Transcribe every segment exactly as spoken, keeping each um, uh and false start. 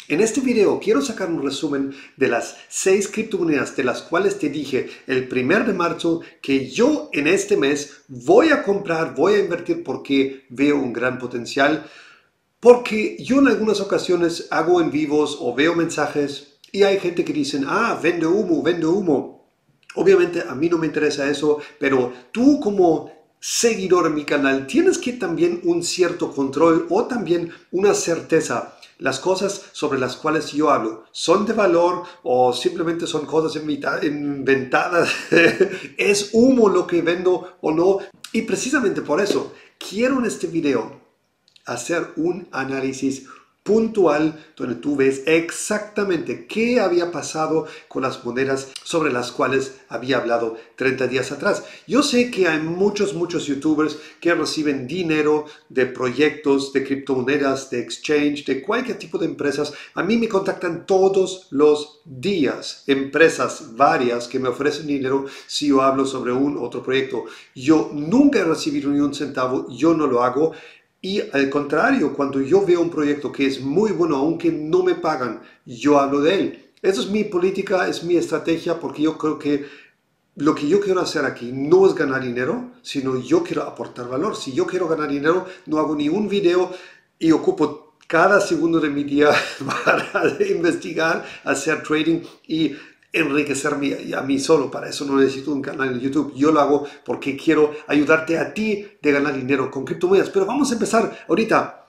En este video quiero sacar un resumen de las seis criptomonedas de las cuales te dije el primero de marzo que yo en este mes voy a comprar, voy a invertir porque veo un gran potencial. Porque yo en algunas ocasiones hago en vivos o veo mensajes y hay gente que dicen, ah, vende humo, vende humo. Obviamente a mí no me interesa eso, pero tú como seguidor en mi canal tienes que también un cierto control o también una certeza. Las cosas sobre las cuales yo hablo son de valor o simplemente son cosas inventadas. ¿Es humo lo que vendo o no? Y precisamente por eso quiero en este video hacer un análisis puntual donde tú ves exactamente qué había pasado con las monedas sobre las cuales había hablado treinta días atrás. Yo sé que hay muchos, muchos youtubers que reciben dinero de proyectos, de criptomonedas, de exchange, de cualquier tipo de empresas. A mí me contactan todos los días empresas varias que me ofrecen dinero si yo hablo sobre un otro proyecto. Yo nunca he recibido ni un centavo, yo no lo hago. Y al contrario, cuando yo veo un proyecto que es muy bueno, aunque no me pagan, yo hablo de él. Esa es mi política, es mi estrategia, porque yo creo que lo que yo quiero hacer aquí no es ganar dinero, sino yo quiero aportar valor. Si yo quiero ganar dinero, no hago ni un video y ocupo cada segundo de mi día para investigar, hacer trading y enriquecerme a mí solo. Para eso no necesito un canal en YouTube. Yo lo hago porque quiero ayudarte a ti de ganar dinero con criptomonedas. Pero vamos a empezar ahorita.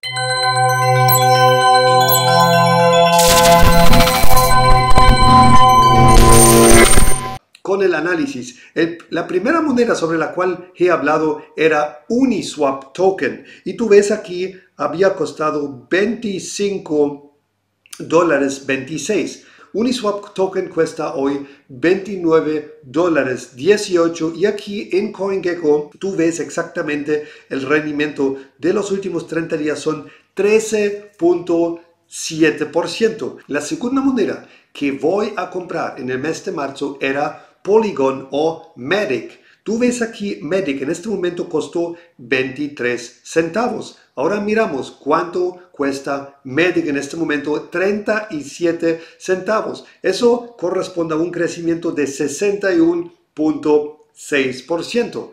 Con el análisis. El, la primera moneda sobre la cual he hablado era Uniswap Token. Y tú ves aquí, había costado veinticinco dólares veintiséis. Uniswap Token cuesta hoy veintinueve dólares dieciocho y aquí en CoinGecko tú ves exactamente el rendimiento de los últimos treinta días son trece punto siete por ciento. La segunda moneda que voy a comprar en el mes de marzo era Polygon o Matic. Tú ves aquí Matic en este momento costó veintitrés centavos. Ahora miramos cuánto cuesta Matic en este momento, treinta y siete centavos. Eso corresponde a un crecimiento de sesenta y uno punto seis por ciento.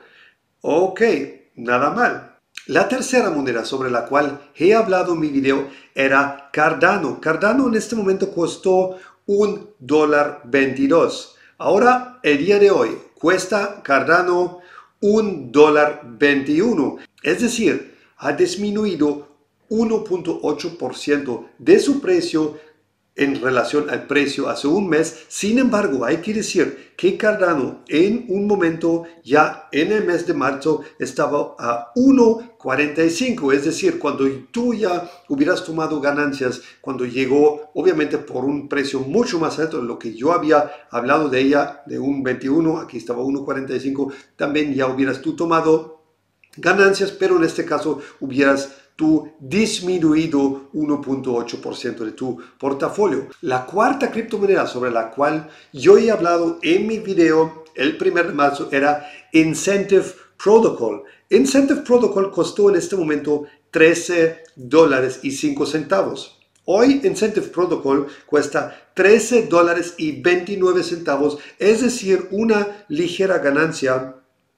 Ok, nada mal. La tercera moneda sobre la cual he hablado en mi video era Cardano. Cardano en este momento costó un dólar veintidós. Ahora, el día de hoy, cuesta Cardano un dólar veintiuno. Es decir, ha disminuido uno punto ocho por ciento de su precio en relación al precio hace un mes. Sin embargo, hay que decir que Cardano en un momento ya en el mes de marzo estaba a uno cuarenta y cinco, es decir, cuando tú ya hubieras tomado ganancias, cuando llegó obviamente por un precio mucho más alto de lo que yo había hablado de ella, de un veintiuno, aquí estaba uno cuarenta y cinco, también ya hubieras tú tomado ganancias, pero en este caso hubieras tú disminuido uno punto ocho por ciento de tu portafolio. La cuarta criptomoneda sobre la cual yo he hablado en mi video el primero de marzo era Incentive Protocol. Incentive Protocol costó en este momento trece dólares y cinco centavos. Hoy Incentive Protocol cuesta trece dólares y veintinueve centavos, es decir, una ligera ganancia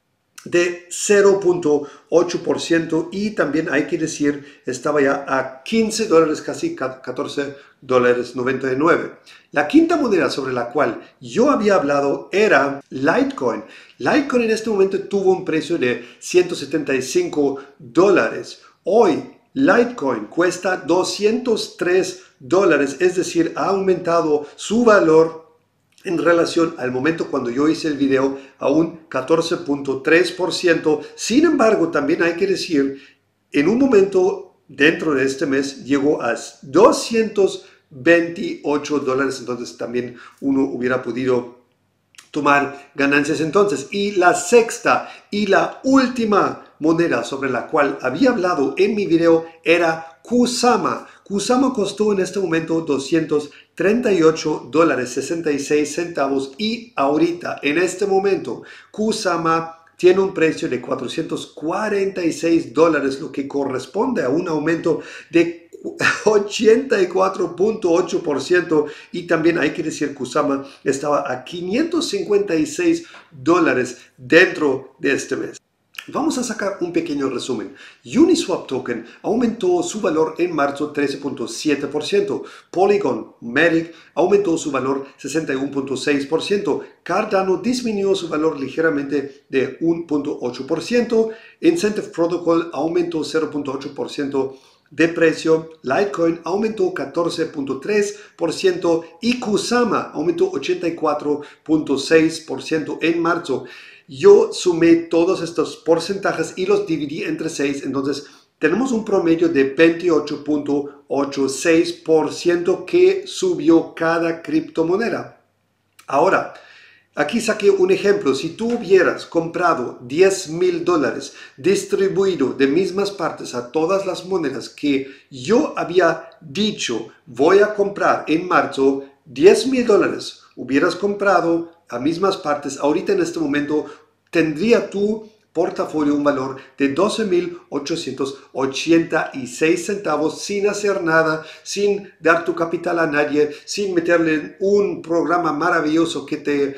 de cero punto ocho por ciento y también hay que decir estaba ya a quince dólares, casi catorce dólares noventa y nueve. La quinta moneda sobre la cual yo había hablado era Litecoin. Litecoin en este momento tuvo un precio de ciento setenta y cinco dólares. Hoy Litecoin cuesta doscientos tres dólares, es decir, ha aumentado su valor en relación al momento cuando yo hice el video a un catorce punto tres por ciento. Sin embargo, también hay que decir, en un momento dentro de este mes llegó a doscientos veintiocho dólares, entonces también uno hubiera podido tomar ganancias entonces. Y la sexta y la última moneda sobre la cual había hablado en mi video era Kusama. Kusama costó en este momento doscientos treinta y ocho dólares sesenta y seis centavos y ahorita en este momento Kusama tiene un precio de cuatrocientos cuarenta y seis dólares, lo que corresponde a un aumento de ochenta y cuatro punto ocho por ciento, y también hay que decir que Kusama estaba a quinientos cincuenta y seis dólares dentro de este mes. Vamos a sacar un pequeño resumen. Uniswap Token aumentó su valor en marzo trece punto siete por ciento. Polygon Matic aumentó su valor sesenta y uno punto seis por ciento. Cardano disminuyó su valor ligeramente de uno punto ocho por ciento. Incentive Protocol aumentó cero punto ocho por ciento de precio. Litecoin aumentó catorce punto tres por ciento y Kusama aumentó ochenta y cuatro punto seis por ciento en marzo. Yo sumé todos estos porcentajes y los dividí entre seis, entonces tenemos un promedio de veintiocho punto ochenta y seis por ciento que subió cada criptomoneda. Ahora, aquí saqué un ejemplo. Si tú hubieras comprado diez mil dólares distribuido de mismas partes a todas las monedas que yo había dicho voy a comprar en marzo, diez mil dólares hubieras comprado a mismas partes, ahorita en este momento tendría tu portafolio un valor de doce mil ochocientos ochenta y seis centavos sin hacer nada, sin dar tu capital a nadie, sin meterle un programa maravilloso que te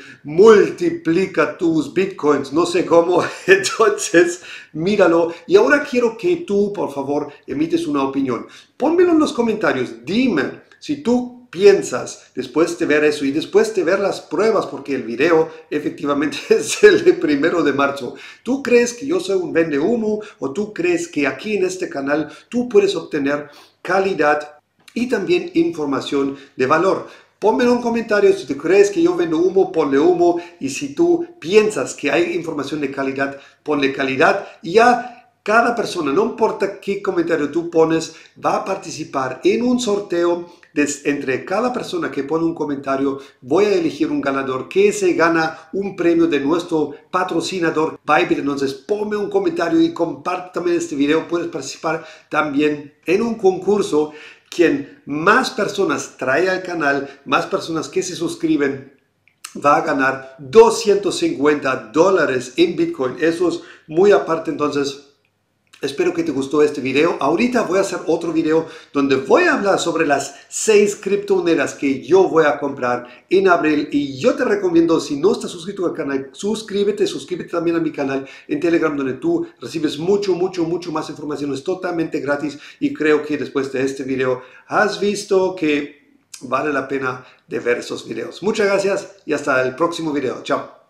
multiplica tus bitcoins, no sé cómo. Entonces míralo, y ahora quiero que tú por favor emites una opinión. Pónmelo en los comentarios, dime si tú piensas después de ver eso y después de ver las pruebas, porque el video efectivamente es el primero de marzo. ¿Tú crees que yo soy un vende humo o tú crees que aquí en este canal tú puedes obtener calidad y también información de valor? Ponme en un comentario si tú crees que yo vendo humo, ponle humo, y si tú piensas que hay información de calidad, ponle calidad, y ya cada persona, no importa qué comentario tú pones, va a participar en un sorteo. Des, entre cada persona que pone un comentario, voy a elegir un ganador que se gana un premio de nuestro patrocinador Bybit. Entonces ponme un comentario y compártame este video. Puedes participar también en un concurso. Quien más personas trae al canal, más personas que se suscriben, va a ganar doscientos cincuenta dólares en Bitcoin. Eso es muy aparte. Entonces espero que te gustó este video. Ahorita voy a hacer otro video donde voy a hablar sobre las seis criptomonedas que yo voy a comprar en abril. Y yo te recomiendo, si no estás suscrito al canal, suscríbete, suscríbete también a mi canal en Telegram, donde tú recibes mucho, mucho, mucho más información. Es totalmente gratis y creo que después de este video has visto que vale la pena de ver esos videos. Muchas gracias y hasta el próximo video. Chao.